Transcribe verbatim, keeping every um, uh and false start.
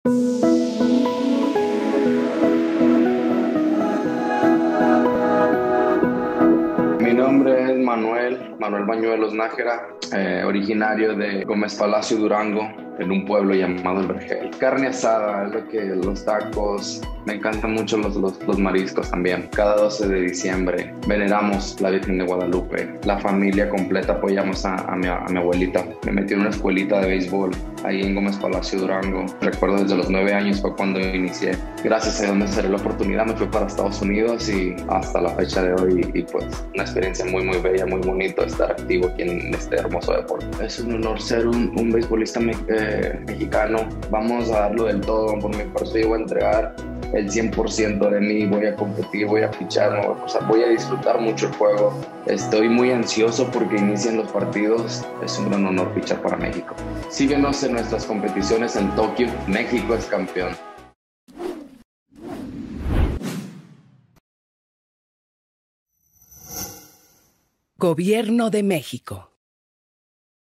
Mi nombre es Manuel, Manuel Bañuelos Nájera, eh, originario de Gómez Palacio, Durango, en un pueblo llamado El Vergel. Carne asada, es lo que los tacos, me encantan mucho los, los, los mariscos también. Cada doce de diciembre veneramos la Virgen de Guadalupe. La familia completa apoyamos a, a, mi, a mi abuelita. Me metí en una escuelita de béisbol ahí en Gómez Palacio, Durango. Recuerdo desde los nueve años fue cuando inicié. Gracias a Dios me salió la oportunidad, me fui para Estados Unidos y hasta la fecha de hoy, y pues una experiencia muy muy bella, muy bonito estar activo aquí en este hermoso deporte. Es un honor ser un, un beisbolista me, eh, mexicano. Vamos a darlo del todo, por mi parte yo voy a entregar el cien por ciento de mí, voy a competir, voy a pichar, ¿no? O sea, voy a disfrutar mucho el juego. Estoy muy ansioso porque inician los partidos, es un gran honor pichar para México. Síguenos en nuestras competiciones en Tokio, México es campeón. Gobierno de México.